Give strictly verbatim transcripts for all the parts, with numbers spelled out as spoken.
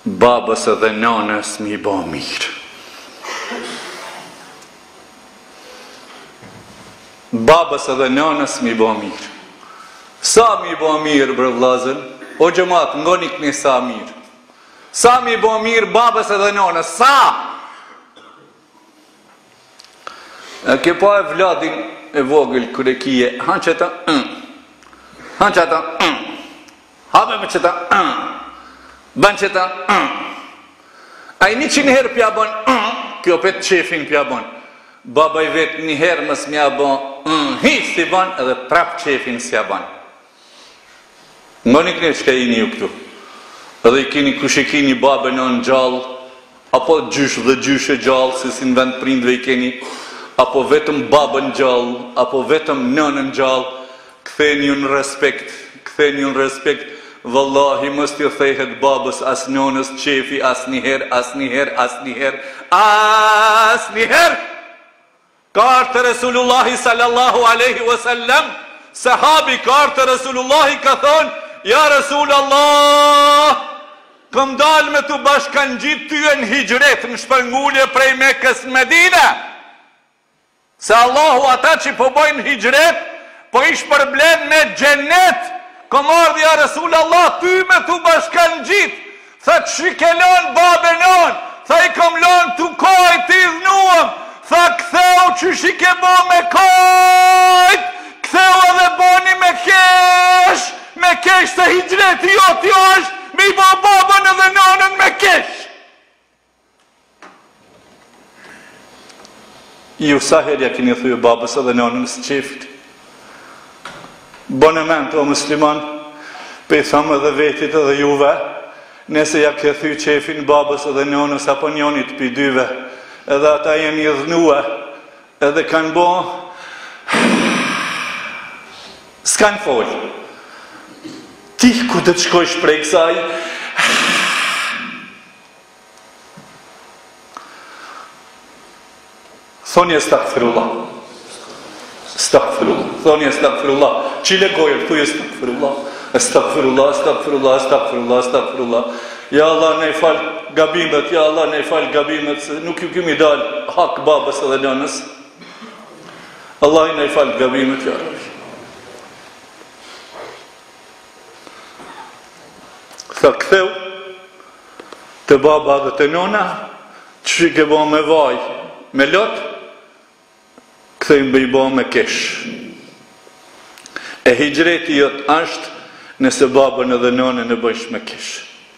babës edhe nanës mi ba mirë. Babës edhe nanës mi ba mirë. Sa mi ba mirë, bre vllazën? O xhamat, ngoni këni sa mirë. Sa mi ba mirë babës edhe nanës? Sa? E ke pa e vladin e vogël kër e kije, hanë që ta, mm. hanë që ta, mm. habe me që ta, mm. ban që ta, mm. a i një që njëherë pja bon, mm. kjo petë qefin pja bon. Baba i vetë njëherë mës mja bon, mm. hi si bon, edhe prap qefin si a bon. Ngoni këne që ka i një ju këtu. Edhe i kini kush e kini babë në në gjallë, apo gjysh dhe gjysh e gjallë, se si në vend prindve i keni, apo vetëm babën gjallë, apo vetëm nënën gjallë, këtheni ju në respekt, këtheni ju në respekt, vëllahi mës t'ju thehet babës as nënës qefi as njëherë, as njëherë, as njëherë, as njëherë. Kartë Resulullahi sallallahu aleyhi wasallam, sahabi kartë Resulullahi ka thonë, ja Resulallah, këm dalë me të bashkan gjitë ty e në hijret, në shpërngulje prej Mekës në Medina, se Allahu ata që po bojnë hijret, po ish përblen me gjennet, kom ardhë ja Resulallah, ty me të bashkan gjitë, tha që shikelon babenon, tha i kom lon të kajt i dhnuam, tha këtheu që shike bo me kajt, këtheu edhe boni me kesh, me kesh se hijreti jo t'jo është, mi bo babën edhe nanën me kesh. Ju sa herja keni thuju babës edhe nanën së qefit. Bonement o musliman, pe i thamë edhe vetit edhe juve, nëse ja ke thuju qefin babës edhe nanës apo njonit për dyve, edhe ata jenë i dhnue, edhe kanë bo, s'kanë folë. Ti ku të të shkojsh prej kësaj, thonje stakfirullah, stakfirullah, thonje stakfirullah, qile gojër, thuje stakfirullah, stakfirullah, stakfirullah, stakfirullah, stakfirullah, ja Allah ne falë gabimet, ja Allah ne falë gabimet, se nuk ju kemi dalë hak babës edhe nënës, Allah ne falë gabimet, ja Rabbi. Tha këtheu të baba dhe të nona, që ke bo me vaj, me lot, këthejmë bëj bo me kesh. E hijreti jëtë ashtë nëse babën edhe nonën e bëjsh me kesh.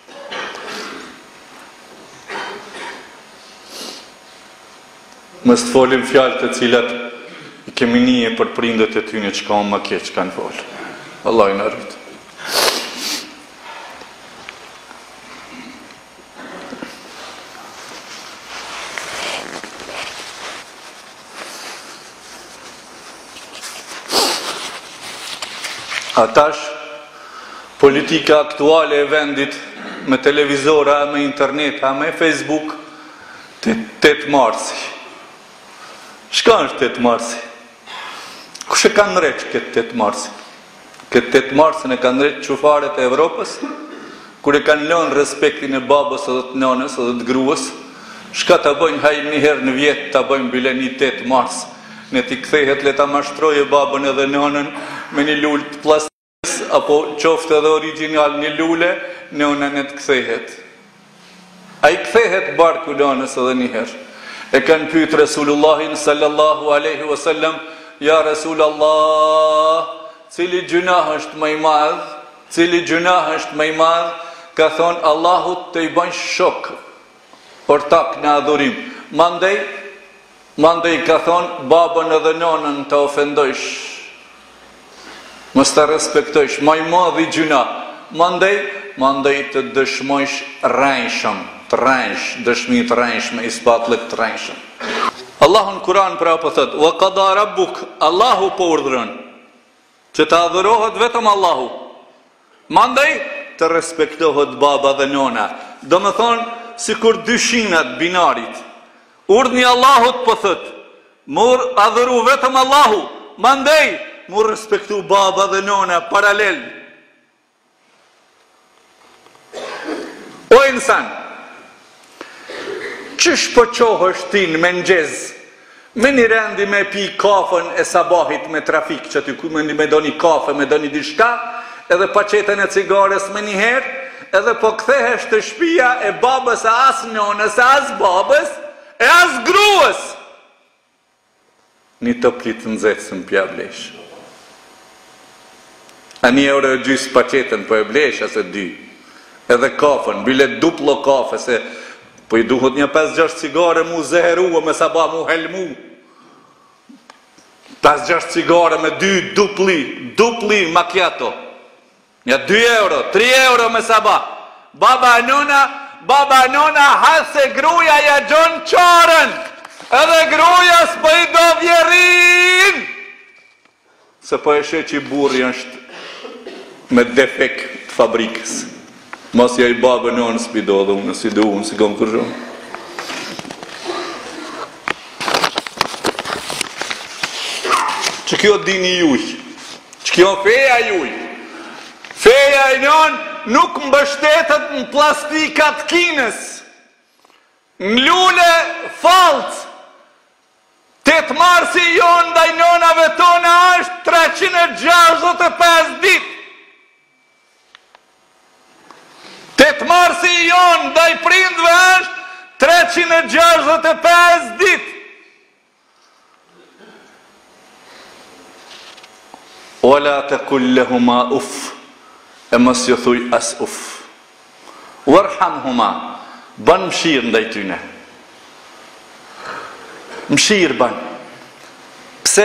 Mështë folim fjallë të cilat i kemi nije për prindët e tyne që ka unë më keq kanë folë. Allah i në rritë. Atash, politika aktuale e vendit, me televizora, me internet, me Facebook, të tetë marsi. Shka është tetë marsi? Kushe kanë nreqë këtë tetë marsi? Këtë tetë marsin e kanë nreqë qufaret e Evropës, kure kanë lënë respektin e babës edhe të nënës edhe të gruës, shka të bëjnë hajnë njëherë në vjetë të bëjnë bile një tetë mars, në t'i kthehet le ta mashtroje babën edhe nënën me një lullë të plastikës, apo qoftë edhe original një lullë, nënën e të kthehet. A i kthehet barku nënës edhe njëherë. E kanë pyet Resulullahin sallallahu aleyhi wasallam, ja Resulallah, cili gjunah është më i madh, cili gjunah është më i madh, ka thonë Allahut të i bën shok, ortak në adhurim. Mandej, mandej ka thonë babën edhe nonën të ofendojsh, mos të respektojsh, më i madh i gjunah. Mandej, mandej të dëshmojsh rrejshëm, të rrejsh, dëshmi të rrejshme, ispatlet të rrejshëm. Allahu në Kur'an pra po thot, wa qada rabbuk, Allahu po urdhëron që të adhurohet vetëm Allahu. Mandej të respektohet baba dhe nona. Do me thonë, si kur dyshinat binarit, urdhni Allahut po thot, mur adhuru vetëm Allahu, mandej mur respektu baba dhe nona paralel. O insan, Qysh po qohësh ti në mëngjes? Me një rendi me pi kafën e sabahit me trafik, që ty ku me, me do një kafe, me do një dishka, edhe paqetën e cigares me një herë, edhe po kthehesh të shtëpia e babës e as nonës, e as babës, e as gruas. Një toplit të nxehtësën pja blesh. A një euro e gjysë paqetën po e blesh ase dy. Edhe kafën, bile duplo kafe, se po i duhet një pesë gjashtë cigare mu zeherua me sabah mu helmu. pesë gjashtë cigare me dy dupli, dupli macchiato. Një dy euro, tri euro me sabah. Baba e nona, baba e nona hase gruja ja gjon qarën. Edhe gruja s'po i do vjerin. Se po e she që i burri është me defekt fabrikës. Mos ja i babë në në s'pido dhe unë, si do unë, si kom kërshon. Që kjo dini juj, që kjo feja juj. Feja e njën nuk mbështetet në plastikat kinës, në lule falcë. Tetë marsi jonë ndaj nonave tona është treqind e gjashtëdhjetë e pesë ditë. Tetë marsi jonë ndaj prindve është treqind e gjashtëdhjetë e pesë ditë. Ola të kulle huma uff, e mos ju thuj as uff. Warham huma, ban mshirë ndaj tyne. Mshirë ban. Pse?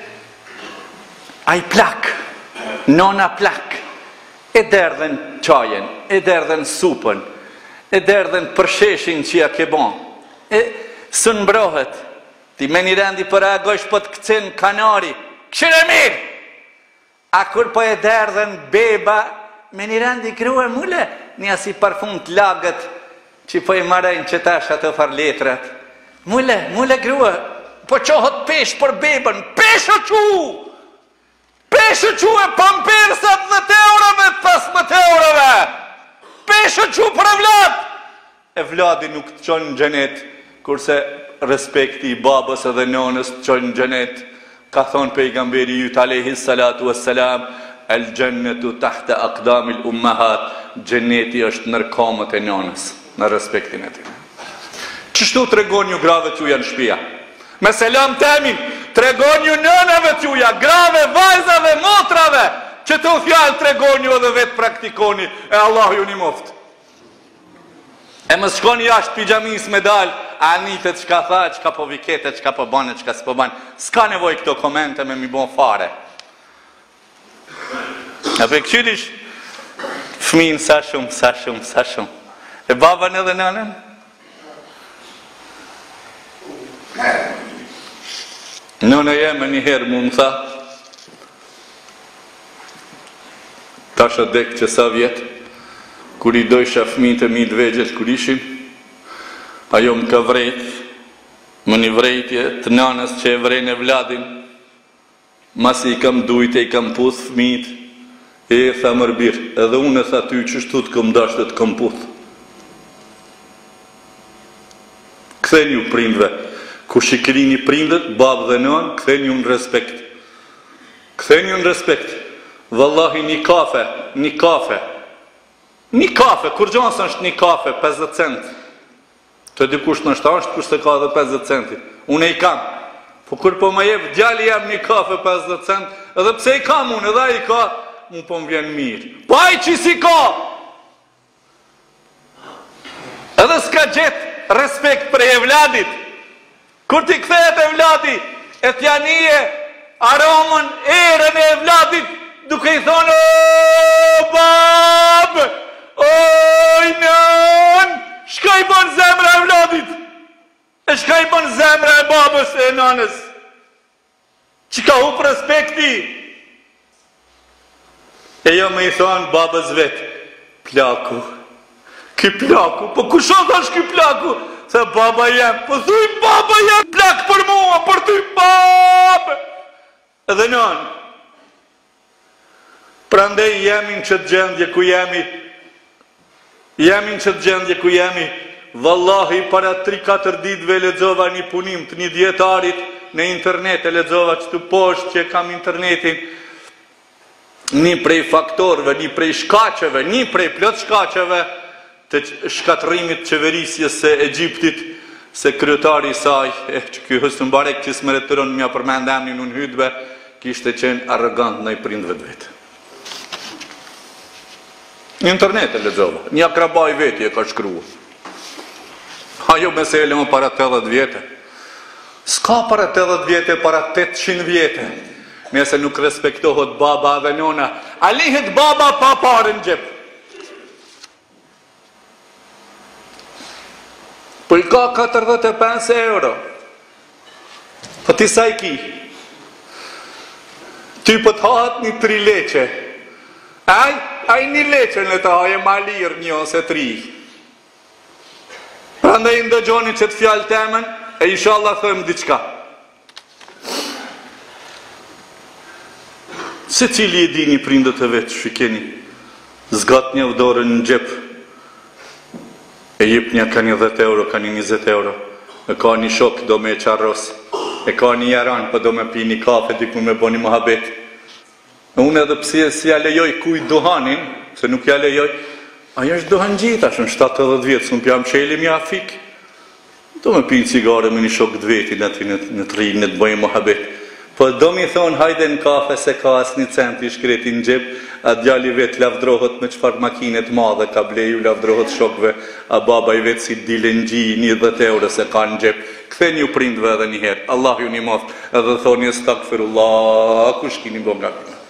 A i plak, nona plak, e derdhen qajen, e derdhen supën, e derdhen përsheshin që ja ke bon, e së nëmbrohet, ti me një rendi për agojsh po të këcen kanari, këshire mirë, a kur po e derdhen beba, me një rendi grue mule, një asi parfum të lagët, që po i marajnë që tash ato farletrat, mule, mule grue, po qohët pesh për bebën, pesh o qu, pesh o qu e pampersat dhe të eurove, pesëmbëdhjetë eurove, pesh o qu për vlat, e vladi nuk të qonë në gjenet, kurse respekti i babës edhe nonës të qonë në gjenet, ka thonë pejgamberi jut alayhi salatu wassalam, el gjennetu tahte akdamil ummahat, gjenneti është nër kamët e nonës, në respektin e ti. Qështu të regon ju grave t'juja në shpia? Me selam temin, të regon ju nënave t'juja, grave, vajzave, motrave, që të u fjallë të regon ju edhe vetë praktikoni, e Allah ju një moftë. E më shkoni jashtë pijamis me dalë, a nitet qka tha, qka po vikete, qka po bane, qka s'po bane. S'ka nevoj këto komente me mi bon fare. E pe këqyrish, fmin sa shumë, sa shumë, sa shumë. E baban edhe nënën? Nëna jeme njëherë mu më tha, ta shë dekë që sa vjetë, kur i dojsha fëmijët e mi të vegjët kur ishim, ajo më ka vrejt, më një vrejtje të nanës që e vrejnë e vladin, masi i kam dujte, i kam puth fëmijët, e e tha mërbir, edhe unë e tha ty që shtu të këm dashtë të këm puth. Këthen ju prindve, ku shikrini prindët, babë dhe nënë, këthen ju në respekt. Këthen ju në respekt. Vallahi një kafe, një kafe, një kafe, kur gjonësë është një kafe, pesëdhjetë cent. Të dikush në shtë kush të ka dhe pesëdhjetë centi. Unë e i kam. Po kur po më jep, djali jam një kafe pesëdhjetë cent, edhe pse i kam unë, edhe i ka, unë po më vjen mirë. Po aj që si ka! Edhe s'ka gjetë respekt për e vladit. Kur ti kthehet e vladi, e t'janije aromën, erën e vladit, duke i thonë, o babë, oj nën, shka i bon zemra e vladit, e shka i bon zemra e babës e nanës, që ka hu për respekti, e jo me i thonë babës vetë, plaku, ki plaku, po kushon thash ki plaku, se baba jem, po thuj baba jem, plak për mua, për ty babë, edhe nënë, prandej jemi në qëtë gjendje ku jemi, jemi në qëtë gjendje ku jemi, vallahi para tri katër ditëve lexova një punim të një dietarit në internet, e lexova këtu poshtë që kam internetin, një prej faktorëve, një prej shkaqeve, një prej plot shkaqeve të shkatërimit qeverisjes së Egjiptit, se kryetari i saj, e që ky Hosni Mubarak që s'meriteron mja përmend emrin unë hutbe, kishte qenë arrogant ndaj prindve të vet. Në internet e lexova, një akraba i veti e ka shkruar. Ajo mesele më para tetëdhjetë vjetë. S'ka para tetëdhjetë vjetë, para tetëqind vjetë. Nëse nuk respektohet baba dhe nona, a lihet baba pa parë në xhep. Po i ka katërdhjetë e pesë euro. Po ti sa i ki? Ty po të hahet një tri leqe. Aj, aj një leqe në të haje ma lirë një ose tri. Pra ndaj ndëgjoni që të fjallë temen, e inshallah thëmë diqka. Se cili e dini prindët e vetë, shikeni, zgat një vdorën në gjep, e jip një ka një dhjetë euro, ka një njëzet euro, e ka një shok, do me e qarros, e ka një jaran, për do me pi një kafe, diku me bo një muhabet. Unë edhe pësi si ja lejoj kuj duhanin, se nuk ja lejoj, aja është duhan gjitha, shën shtatëdhjetë vjetë, së më pjam qeli mja fik. Do me pinë cigare me një shok të vetin, ati në të rinë, në të bëjmë muhabet. Po do mi thonë, hajde në kafe, se ka asë një cent i shkreti në gjep, a djali vetë lavdrohet me qëfar makinet madhe, ka bleju lavdrohet shokve, a baba i vetë si dile në gji, një dhjetë euro se ka në gjep. Kthen ju prindve edhe njëherë, Allah ju një moftë, edhe thoni stakfirullah, kush kini bo nga këna.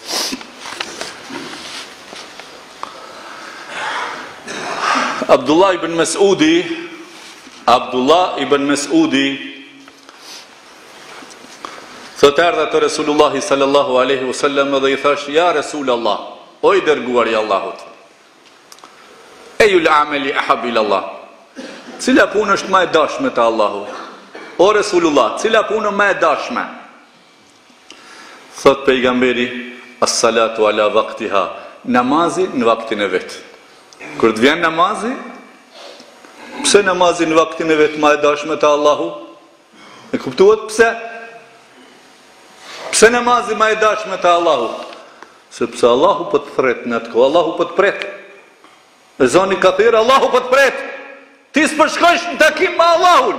Abdullah ibn Mesudi, Abdullah ibn Mesudi, thot erdha të Resulullahi sallallahu aleyhi wasallam dhe i thash, ja Resulullah, o i dërguar i Allahut, e ju l'ameli ahab ila Allah, cila punë është ma e dashme të Allahu, o Resulullah, cila punë ma e dashme, thot pejgamberi, as-salatu ala vaktiha, namazi në vaktin e vetë. Kër të vjen namazi, pse namazi në vaktin e vetë ma e dashme të Allahu? E kuptuat pse? Pse namazi ma e dashme të Allahu? Sepse Allahu për të thret në të ko, Allahu për të pret. E zoni ka thirë, Allahu për të pret. Ti së përshkojsh në takim me Allahun.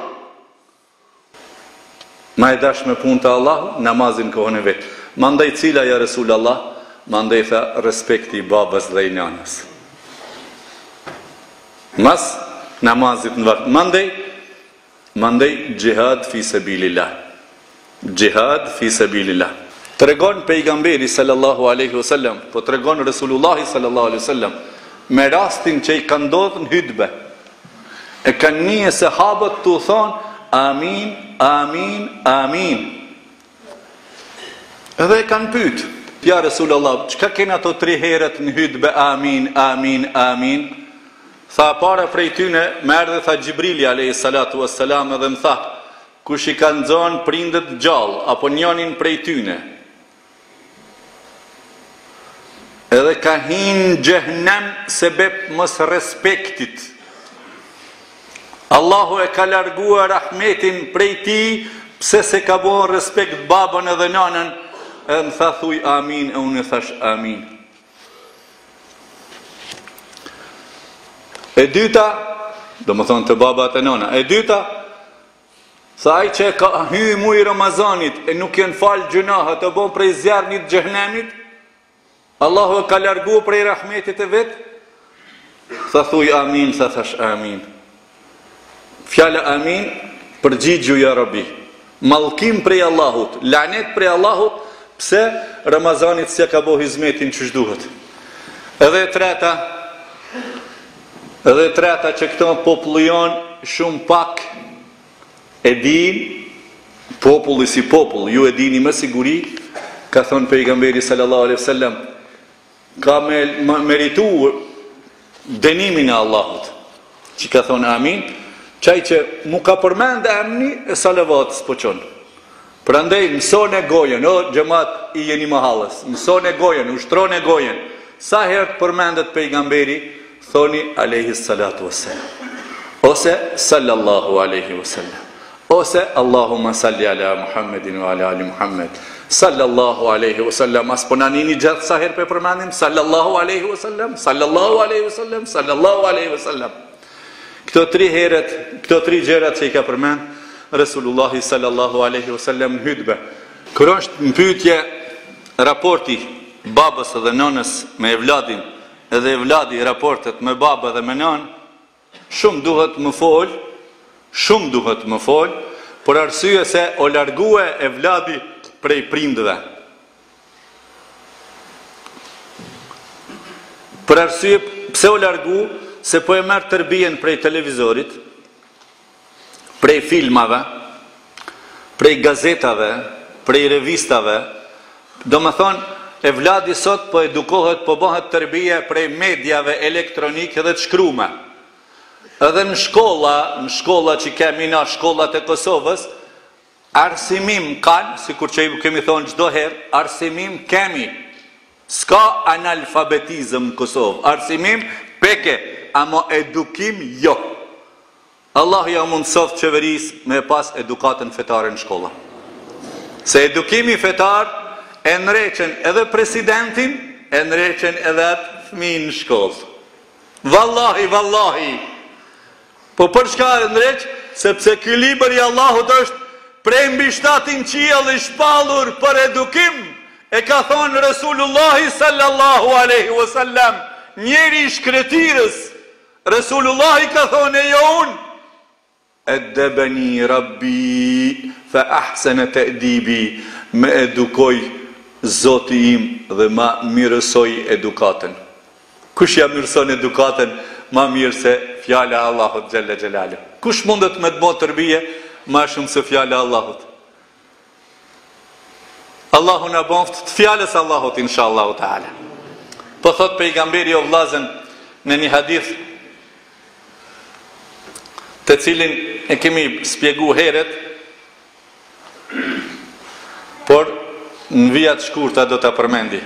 Ma e dashme pun të Allahu, namazin kohën e vetë. Mandaj cila ja Resul Allah, mandaj tha respekti i babas dhe i nanës. Mas namazit në vakt. Mandej, mandej gjihad fi sabilillah. Gjihad fi sabilillah. Të regon pejgamberi sallallahu aleyhi wasallam, po të regon Resulullahi sallallahu aleyhi wasallam, me rastin që i ka ndodhë në hutbe. E kanë një sahabët të thonë, amin, amin, amin. Edhe e kanë pytë, ja Resulullah, qka kena ato tri herët në hutbe, amin, amin, amin. Tha para prej tyne, me erdhe tha Gjibrili alayhi salatu wassalam edhe më tha, kush i ka nxonë prindet gjallë, apo njonin prej tyne, edhe ka hinë gjehnem sebeb mos respektit. Allahu e ka larguar rahmetin prej ti, pse se ka bo respekt babën edhe nanën, edhe më tha thuj amin, e unë e thash amin. E dyta, do më thonë të babat e nona, e dyta, sa aj që ka hy muj Ramazanit, e nuk jenë falë gjunahat, e bon prej zjarnit gjehnemit, Allahu e ka largu prej rahmetit e vetë, sa thuj amin, sa thash amin. Fjala amin, përgjigju ja Rabi, malkim prej Allahut, lanet prej Allahut, pse Ramazanit se ka bo hizmetin që shduhet. Edhe treta, Edhe treta që këto popullion shumë pak e din, populli si popull, ju e dini me siguri, ka thonë pejgamberi sallallahu alaihi wasallam, ka me, meritu denimin e Allahut, që ka thonë amin, qaj që mu ka përmend emni e salavat s'po qonë. Prandaj mëson e gojen, o xhamat i jeni mahallës, mëson e gojen, ushtron e gojen, sa herë përmendet pejgamberi, thoni alayhi salatu wassalam. ose sallallahu aleyhi ve sellem, ose Allahumma salli ala Muhammedin wa ala ali Muhammed, sallallahu aleyhi ve sellem. As po na nini gjatë sa herë për përmendim, sallallahu aleyhi ve sellem, sallallahu aleyhi ve sellem, sallallahu aleyhi ve sellem. Këto tri heret, këto tri gjerat që i ka përmend Resulullahi sallallahu aleyhi ve sellem në hutbe. Kur është në pyetje raporti babës dhe nënës me evladin, edhe evladi raportet me baba dhe me nën, shumë duhet më fol, shumë duhet më fol, por arsye se o largue evladi prej prindve. Për arsye pse o largu, se po e merr tërbijen prej televizorit, prej filmave, prej gazetave, prej revistave. Do më thonë, e vladi sot po edukohet, po bëhet tërbije prej medjave elektronike dhe të shkrume. Edhe në shkolla, në shkolla që kemi na shkollat e Kosovës, arsimim kanë, si kur që i kemi thonë çdo herë, arsimim kemi. Ska analfabetizëm në Kosovë. Arsimim peke, amo edukim jo. Allah ja mundësoft qeverisë me pas edukatën fetare në shkolla. Se edukimi fetar e nreqen edhe presidentin, e nreqen edhe atë fëmijën në shkollë. Vallahi, vallahi. Po për çka e nreq? Sepse ky libër i Allahut është prej mbi shtatin qiell i shpallur për edukim. E ka thonë Resulullahi sallallahu aleyhi wasallam, njeri i shkretirës. Resulullahi ka thonë e jo unë. Edebeni rabbi fa ahsana ta'dibi, me edukoj Zoti im dhe ma mirësoj edukatën. Kush ja mirëson edukatën ma mirë se fjala e Allahut xhalla xhelalu? Kush mundet me të bëjë tërbije ma shumë se fjala e Allahut? Allahu na boft të fjalës Allahut inshallah taala. Po thot pejgamberi o vllazën në një hadith të cilin e kemi spjegu heret, por në vijat shkurta do të përmendi.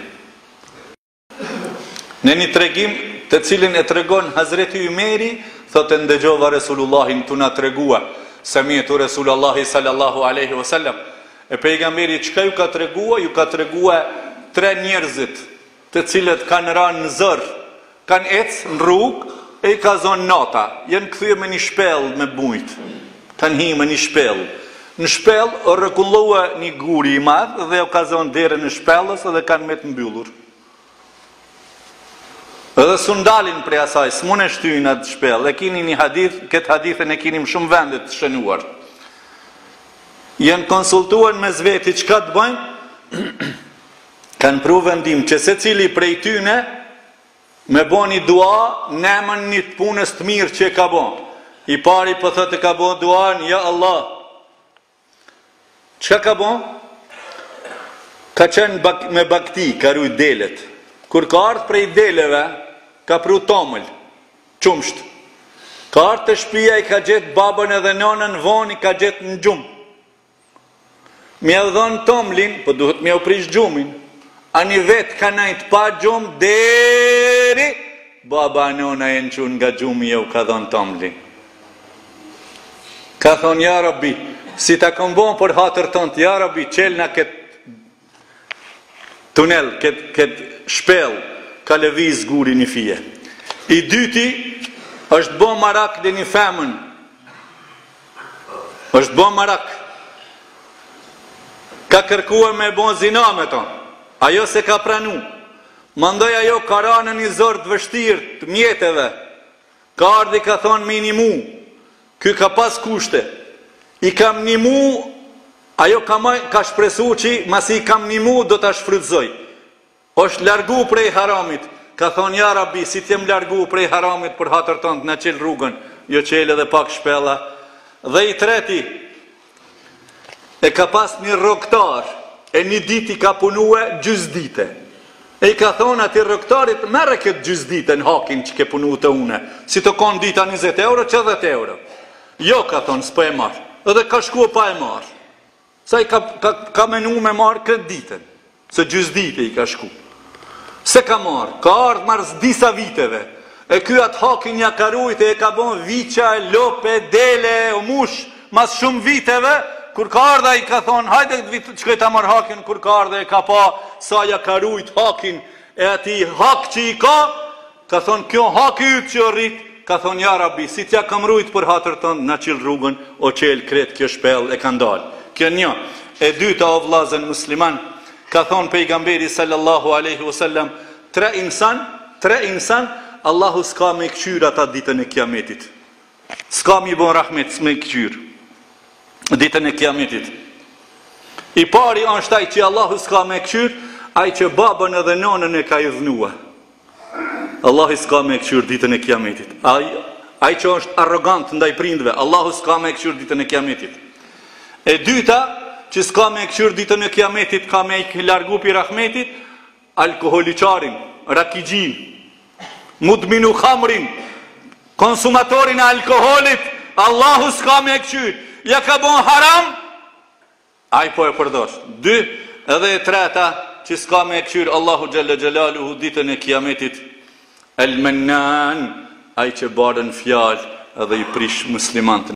Në një tregim të cilin e tregon Hazreti Umeri, thot e ndëgjova Resulullahin të na tregua, sami'tu Resulullahi sallallahu aleyhi wasallam. E pejgamberi çka ju ka tregua? Ju ka tregua tre njerëzit të cilët kanë ranë në zër, kanë ecë në rrugë, e i ka zonë nata, jenë këthyë me një shpel me bujt, kanë hi me një shpel. Në shpel o rëkullua një guri i madhë dhe o ka zonë dhere në shpelës edhe kanë me të mbyllur. Edhe su ndalin prej asaj, s'mun e shtyjnë atë shpel, e kini një hadith, këtë hadithën e kini më shumë vendet të shënuar. Jenë konsultuar me zveti qka të bëjnë, kanë pru vendim që se cili prej tyne, me bo një dua, nemën një të punës të mirë që e ka bo. I pari për thëtë e ka bo dua, ja Allah. Qëka ka bo? Ka qenë bak, me bakti, ka rujt delet. Kur ka ardhë prej deleve, ka pru tomël, qumsht. Ka ardhë të shpia, i ka gjetë babën edhe nonën vonë, i ka gjetë në gjumë. Mja dhonë tomlin, për duhet mja u prish gjumin. A një vetë ka najtë pa gjumë, deri, baba nona e në qunë nga gjumi e u ka dhonë tomlin. Ka thonë, ja Rabbi, si ta këmbon për hatër tënë, ja Rabbi, qelna këtë tunel, këtë kët shpel, ka lëviz guri një fije. I dyti, është bo marak dhe një femën, është bo marak, ka kërkua me bo zina me tonë. Ajo se ka pranu, mandoj ajo ka ra në një zorë të vështirë të mjetëve, ka ardi ka thonë minimu, ky ka pas kushte, i kam një mu, ajo ka, maj, ka shpresu që masi i kam një mu do të shfrytëzoj, është largu prej haramit, ka thonë ja Rabbi, si t'jem largu prej haramit për hatër tëndë në qelë rrugën, jo qelë edhe pak shpela, dhe i treti, e ka pas një rogtar, e një dit i ka punue gjysdite. E i ka thonë ati rëktarit, mere këtë gjysdite në hakin që ke punu të une. Si të konë dita njëzet euro, që dhjetë euro. Jo, ka thonë, s'po e marë. Edhe ka shkua pa e marë. Sa i ka, ka, ka menu me marë këtë ditën. Se gjysdite i ka shku. Se ka marë, ka ardhë marës disa viteve. E ky atë hakin ja ka rujt e ka bon viqa, lope, dele, o mush, mas shumë viteve, kur ka ardha i ka thonë, hajde që këta marë hakin, kur ka ardha e ka pa, sa ja ka rujt hakin, e ati hak që i ka, ka thonë, kjo haki ytë që rrit, ka thonë, ja Rabi, si t'ja kam rujt për hatër tënë, na qilë rrugën, o qelë kretë kjo shpel e ka ndalë. Kjo një, e dyta o vlazën musliman, ka thonë pejgamberi sallallahu aleyhi wasallam, tre insan, tre insan, Allahu s'ka me këqyr ata ditën e kiametit. S'ka mi bon rahmet me këqyr ditën e kiametit. I pari është ai që Allahu s'ka me këqyr, ai që babën edhe nonën e ka idhnua. Allahu s'ka me këqyr ditën e kiametit. Ai, ai që është arrogant ndaj prindve, Allahu s'ka me këqyr ditën e kiametit. E dyta, që s'ka me këqyr ditën e kiametit, ka me i largu pi rahmetit, alkoholiqarin, rakigjin, mudminu khamrin, konsumatorin e alkoholit, Allahu s'ka me këqyr. Ja ka bon haram, ai po e përdosh. Dy, edhe e treta, që s'ka me këqyr Allahu Gjelle Gjelaluhu ditën e kiametit, el mennan, ai që barën fjal edhe i prish muslimantën.